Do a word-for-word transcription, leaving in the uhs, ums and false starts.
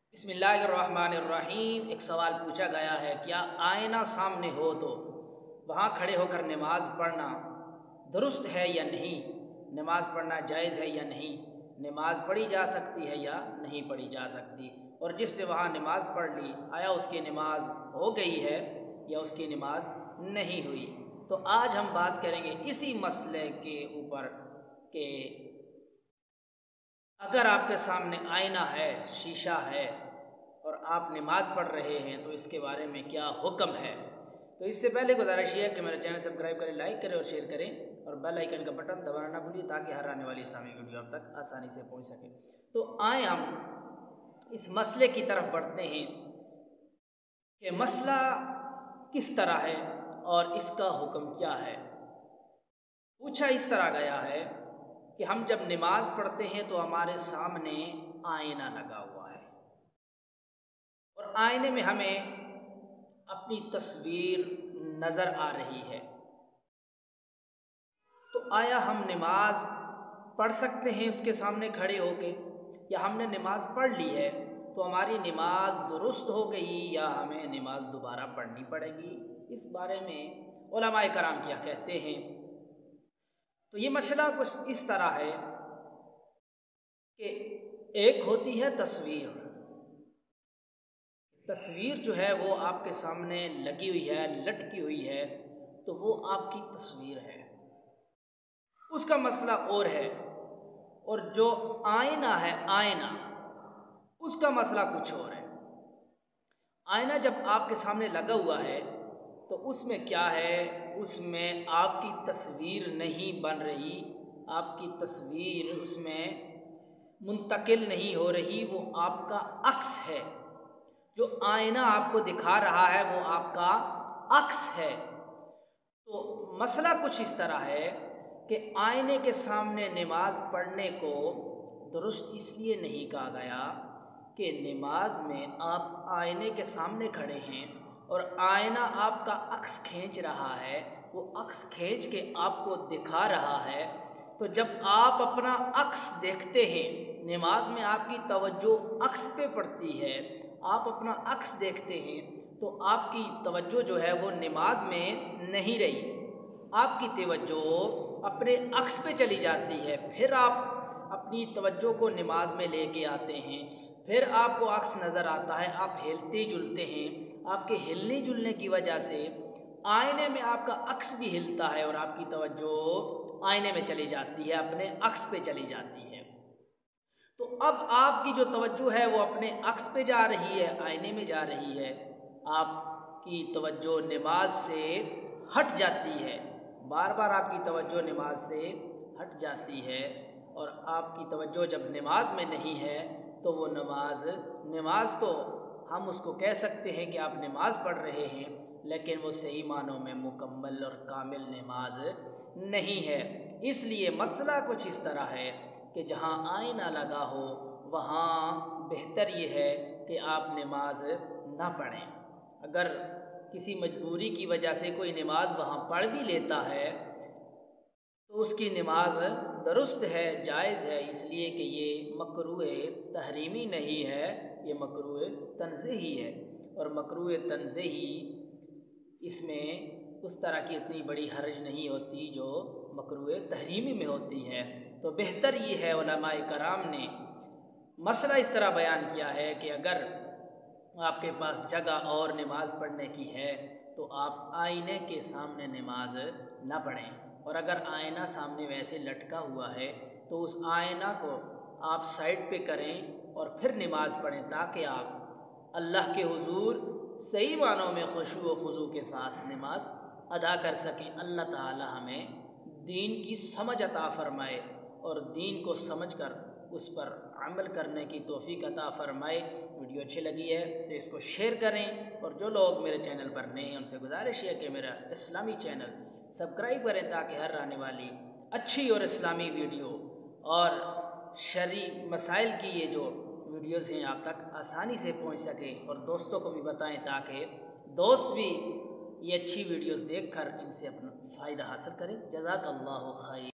बिस्मिल्लाहिर्रहमानिर्रहीम। एक सवाल पूछा गया है, क्या आईना सामने हो तो वहाँ खड़े होकर नमाज पढ़ना दुरुस्त है या नहीं? नमाज पढ़ना जायज़ है या नहीं? नमाज पढ़ी जा सकती है या नहीं पढ़ी जा सकती? और जिसने वहाँ नमाज पढ़ ली, आया उसकी नमाज हो गई है या उसकी नमाज नहीं हुई? तो आज हम बात करेंगे इसी मसले के ऊपर कि अगर आपके सामने आईना है, शीशा है और आप नमाज पढ़ रहे हैं तो इसके बारे में क्या हुक्म है। तो इससे पहले गुजारिश है कि मेरा चैनल सब्सक्राइब करें, लाइक करें और शेयर करें और बेल आइकन का बटन दबाना ना भूलिए ताकि हर आने वाली इस्लामिक वीडियो आप तक आसानी से पहुंच सके। तो आए हम इस मसले की तरफ बढ़ते हैं कि मसला किस तरह है और इसका हुक्म क्या है। पूछा इस तरह गया है कि हम जब नमाज पढ़ते हैं तो हमारे सामने आईना लगा हुआ है और आईने में हमें अपनी तस्वीर नज़र आ रही है। तो आया हम नमाज पढ़ सकते हैं उसके सामने खड़े होके, या हमने नमाज पढ़ ली है तो हमारी नमाज दुरुस्त हो गई या हमें नमाज दोबारा पढ़नी पड़ेगी? इस बारे में उलमाए कराम क्या कहते हैं। तो ये मसला कुछ इस तरह है कि एक होती है तस्वीर। तस्वीर जो है वो आपके सामने लगी हुई है, लटकी हुई है, तो वो आपकी तस्वीर है, उसका मसला और है। और जो आईना है, आईना, उसका मसला कुछ और है। आईना जब आपके सामने लगा हुआ है तो उसमें क्या है, उसमें आपकी तस्वीर नहीं बन रही, आपकी तस्वीर उसमें मुंतकिल नहीं हो रही, वो आपका अक्स है। जो आईना आपको दिखा रहा है वो आपका अक्स है। तो मसला कुछ इस तरह है कि आईने के सामने नमाज पढ़ने को दुरुस्त इसलिए नहीं कहा गया कि नमाज में आप आईने के सामने खड़े हैं और आईना आपका अक्स खींच रहा है, वो अक्स खींच के आपको दिखा रहा है। तो जब आप अपना अक्स देखते हैं, नमाज में आपकी तवज्जो अक्स पे पड़ती है, आप अपना अक्स देखते हैं तो आपकी तवज्जो जो है वो नमाज में नहीं रही, आपकी तवज्जो अपने अक्स पे चली जाती है। फिर आप अपनी तवज्जो को नमाज में लेके आते हैं, फिर आपको अक्स नज़र आता है, आप हिलते जुलते हैं, आपके हिलने जुलने की वजह से आईने में आपका अक्स भी हिलता है और आपकी तवज्जो आईने में चली जाती है, अपने अक्स पे चली जाती है। तो अब आपकी जो तवज्जो है वो अपने अक्स पे जा रही है, आईने में जा रही है, आपकी तवज्जो नमाज से हट जाती है, बार बार आपकी तवज्जो नमाज से हट जाती है। और आपकी तवज्जो जब नमाज में नहीं है तो वो नमाज नमाज तो हम उसको कह सकते हैं कि आप नमाज पढ़ रहे हैं, लेकिन वो सही मानों में मुकम्मल और कामिल नमाज नहीं है। इसलिए मसला कुछ इस तरह है कि जहाँ आईना लगा हो वहाँ बेहतर ये है कि आप नमाज ना पढ़ें। अगर किसी मजबूरी की वजह से कोई नमाज वहाँ पढ़ भी लेता है तो उसकी नमाज दुरुस्त है, जायज़ है, इसलिए कि ये मकरूह तहरीमी नहीं है, ये मकरूह तंज़ीही है। और मकरूह तंज़ीही इसमें उस तरह की इतनी बड़ी हर्ज नहीं होती जो मकरूह तहरीमी में होती है। तो बेहतर ये है, उलमाए कराम ने मसला इस तरह बयान किया है कि अगर आपके पास जगह और नमाज पढ़ने की है तो आप आईने के सामने नमाज ना पढ़ें। और अगर आईना सामने वैसे लटका हुआ है तो उस आईना को आप साइड पे करें और फिर नमाज पढ़ें, ताकि आप अल्लाह के हुजूर सही मानों में खुशू व खुजू के साथ नमाज अदा कर सकें। अल्लाह ताला हमें दीन की समझ अता फरमाए और दीन को समझकर उस पर अमल करने की तौफीक अता फरमाए। वीडियो अच्छी लगी है तो इसको शेयर करें, और जो लोग मेरे चैनल पर नए हैं उनसे गुजारिश है कि मेरा इस्लामी चैनल सब्सक्राइब करें ताकि हर आने वाली अच्छी और इस्लामी वीडियो और शरई मसाइल की ये जो वीडियोज़ हैं आप तक आसानी से पहुंच सकें, और दोस्तों को भी बताएं ताकि दोस्त भी ये अच्छी वीडियोज़ देखकर इनसे अपना फ़ायदा हासिल करें। जज़ाकल्लाहु खैर।